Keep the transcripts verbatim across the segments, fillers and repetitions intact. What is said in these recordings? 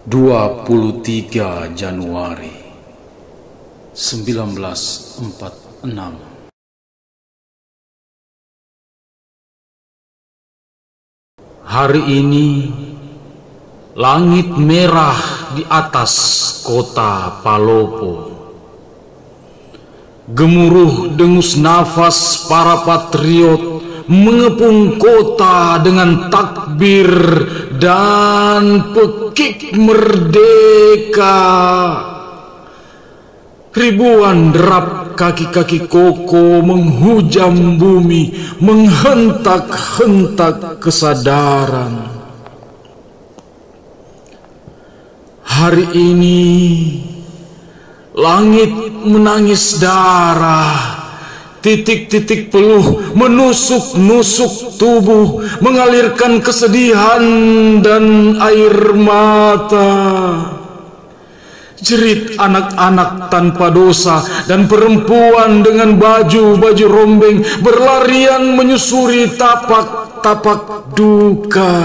dua puluh tiga Januari seribu sembilan ratus empat puluh enam. Hari ini langit merah di atas kota Palopo. Gemuruh dengus nafas para patriot mengepung kota dengan takbir dan pekik merdeka. Ribuan derap kaki-kaki koko menghujam bumi, menghentak-hentak kesadaran. Hari ini langit menangis darah. Titik-titik peluh menusuk-nusuk tubuh, mengalirkan kesedihan dan air mata. Jerit anak-anak tanpa dosa dan perempuan dengan baju-baju rombeng berlarian menyusuri tapak-tapak duka.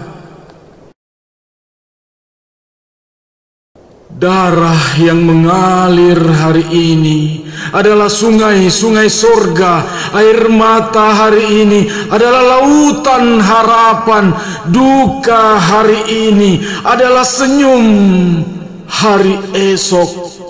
Darah yang mengalir hari ini adalah sungai-sungai sorga. Air mata hari ini adalah lautan harapan. Duka hari ini adalah senyum hari esok.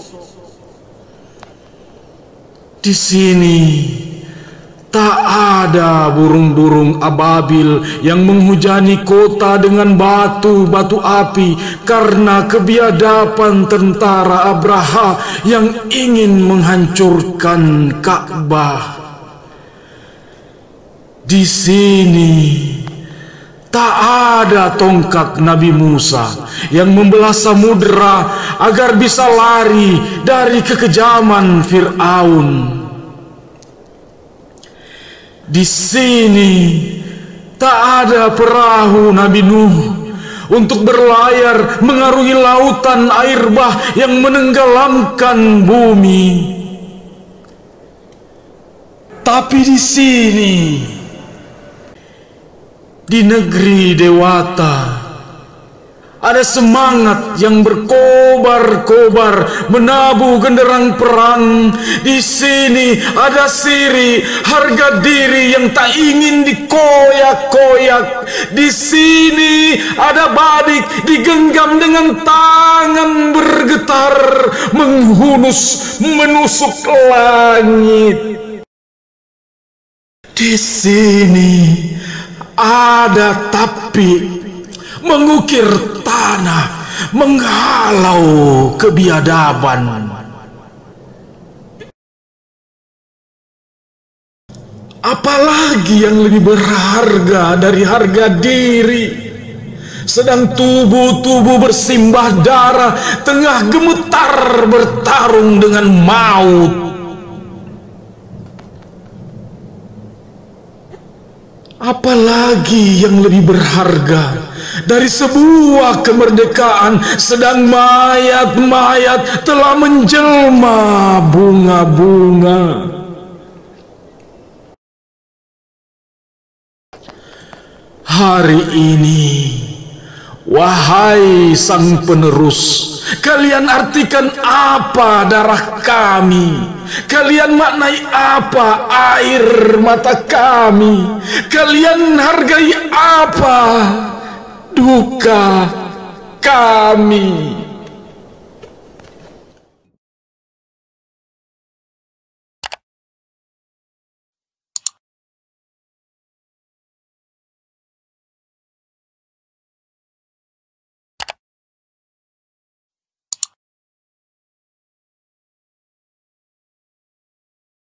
Di sini tak ada burung-burung ababil yang menghujani kota dengan batu-batu api karena kebiadaban tentara Abraha yang ingin menghancurkan Ka'bah. Di sini tak ada tongkat Nabi Musa yang membelah samudera agar bisa lari dari kekejaman Fir'aun. Di sini tak ada perahu Nabi Nuh untuk berlayar mengarungi lautan air bah yang menenggelamkan bumi. Tapi di sini, di negeri Dewata, ada semangat yang berkobar-kobar menabuh genderang perang. Di sini ada siri, harga diri yang tak ingin dikoyak-koyak. Di sini ada badik digenggam dengan tangan bergetar menghunus menusuk langit. Di sini ada tapi mengukir tanah, menghalau kebiadaban. Apalagi yang lebih berharga dari harga diri? Sedang tubuh-tubuh bersimbah darah tengah gemetar bertarung dengan maut. Apalagi yang lebih berharga dari sebuah kemerdekaan sedang mayat-mayat telah menjelma bunga-bunga. Hari ini, wahai sang penerus, kalian artikan apa darah kami? Kalian maknai apa air mata kami? Kalian hargai apa duka kami?